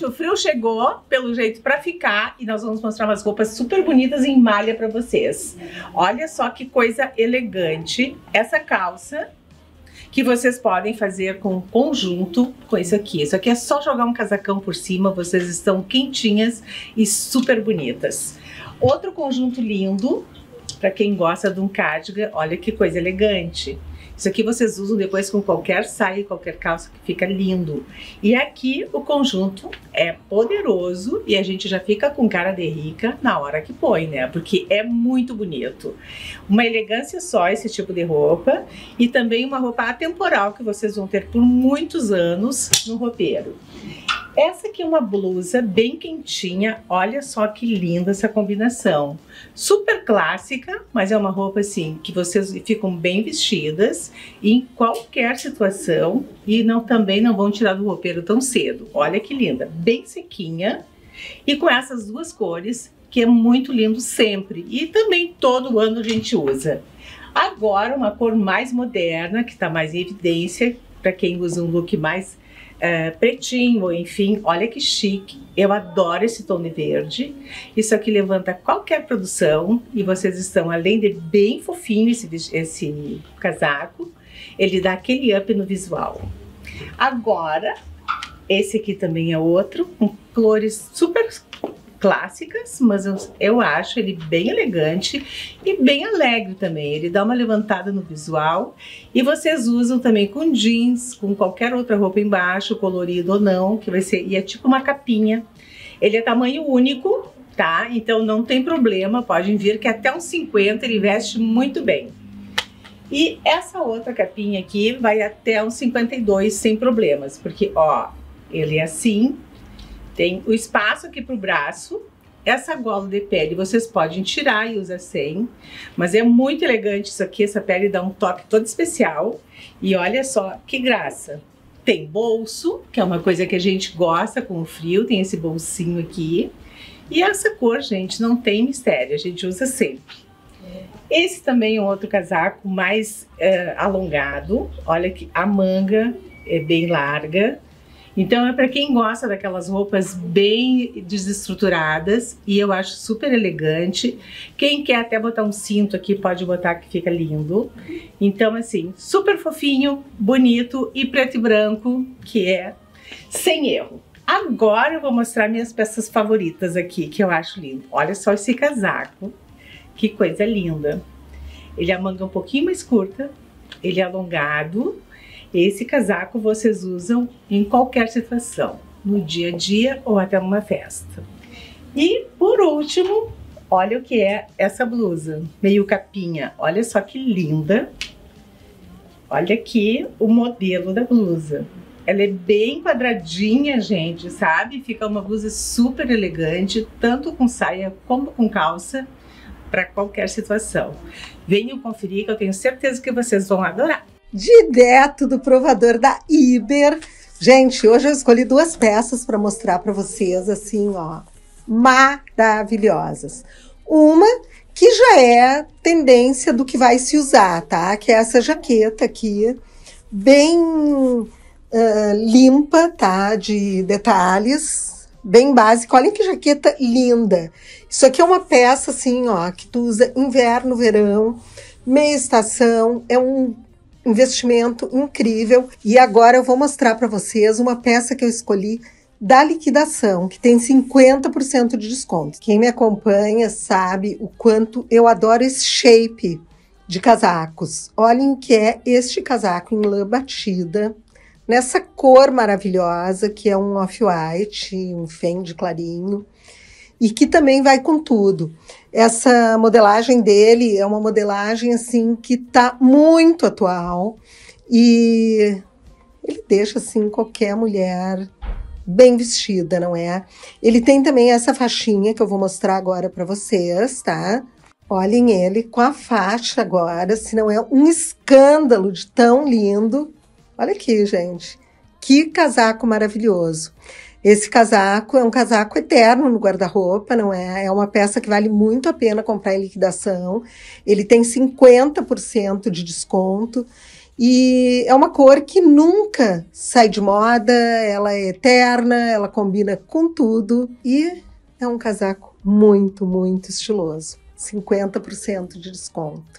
o frio chegou, pelo jeito, para ficar, e nós vamos mostrar umas roupas super bonitas em malha para vocês. Olha só que coisa elegante essa calça, que vocês podem fazer com conjunto com isso aqui. Isso aqui é só jogar um casacão por cima, vocês estão quentinhas e super bonitas. Outro conjunto lindo, para quem gosta de um cardigan, olha que coisa elegante. Isso aqui vocês usam depois com qualquer saia, qualquer calça, que fica lindo. E aqui o conjunto é poderoso e a gente já fica com cara de rica na hora que põe, né? Porque é muito bonito. Uma elegância só esse tipo de roupa, e também uma roupa atemporal que vocês vão ter por muitos anos no roupeiro. Essa aqui é uma blusa bem quentinha, olha só que linda essa combinação. Super clássica, mas é uma roupa assim que vocês ficam bem vestidas em qualquer situação e também não vão tirar do roupeiro tão cedo. Olha que linda, bem sequinha e com essas duas cores que é muito lindo sempre e também todo ano a gente usa. Agora uma cor mais moderna que está mais em evidência para quem usa um look mais pretinho, enfim, olha que chique. Eu adoro esse tom de verde. Isso aqui levanta qualquer produção e vocês estão, além de bem fofinho esse casaco, ele dá aquele up no visual. Agora, esse aqui também é outro, com cores super clássicas, mas eu acho ele bem elegante e bem alegre também. Ele dá uma levantada no visual e vocês usam também com jeans, com qualquer outra roupa embaixo, colorido ou não, que vai ser, e é tipo uma capinha. Ele é tamanho único, tá? Então não tem problema, podem vir que até uns 50 ele veste muito bem. E essa outra capinha aqui vai até uns 52 sem problemas, porque ó, ele é assim. Tem o espaço aqui para o braço, essa gola de pele vocês podem tirar e usar sem, mas é muito elegante isso aqui, essa pele dá um toque todo especial. E olha só que graça, tem bolso, que é uma coisa que a gente gosta com o frio, tem esse bolsinho aqui. E essa cor, gente, não tem mistério, a gente usa sempre. Esse também é um outro casaco mais alongado, olha que a manga é bem larga. Então é para quem gosta daquelas roupas bem desestruturadas e eu acho super elegante. Quem quer até botar um cinto aqui pode botar que fica lindo. Então assim, super fofinho, bonito e preto e branco, que é sem erro. Agora eu vou mostrar minhas peças favoritas aqui, que eu acho lindo. Olha só esse casaco, que coisa linda. Ele é a manga um pouquinho mais curta, ele é alongado. Esse casaco vocês usam em qualquer situação, no dia a dia ou até numa festa. E por último, olha o que é essa blusa, meio capinha. Olha só que linda. Olha aqui o modelo da blusa. Ela é bem quadradinha, gente, sabe? Fica uma blusa super elegante, tanto com saia como com calça, para qualquer situação. Venham conferir que eu tenho certeza que vocês vão adorar. Direto do provador da Iber. Gente, hoje eu escolhi duas peças para mostrar para vocês, assim, ó, maravilhosas. Uma que já é tendência do que vai se usar, tá? Que é essa jaqueta aqui, bem limpa, tá? De detalhes, bem básica. Olha que jaqueta linda. Isso aqui é uma peça, assim, ó, que tu usa inverno, verão, meia estação, é um investimento incrível. E agora eu vou mostrar para vocês uma peça que eu escolhi da liquidação, que tem 50% de desconto. Quem me acompanha sabe o quanto eu adoro esse shape de casacos. Olhem o que é este casaco em lã batida, nessa cor maravilhosa, que é um off-white, um fende clarinho, e que também vai com tudo. Essa modelagem dele é uma modelagem assim que tá muito atual e ele deixa assim qualquer mulher bem vestida, não é? Ele tem também essa faixinha que eu vou mostrar agora para vocês, tá? Olhem ele com a faixa agora, se não é um escândalo de tão lindo. Olha aqui, gente, que casaco maravilhoso. Esse casaco é um casaco eterno no guarda-roupa, não é? É uma peça que vale muito a pena comprar em liquidação. Ele tem 50% de desconto. E é uma cor que nunca sai de moda, ela é eterna, ela combina com tudo e é um casaco muito, muito estiloso. 50% de desconto.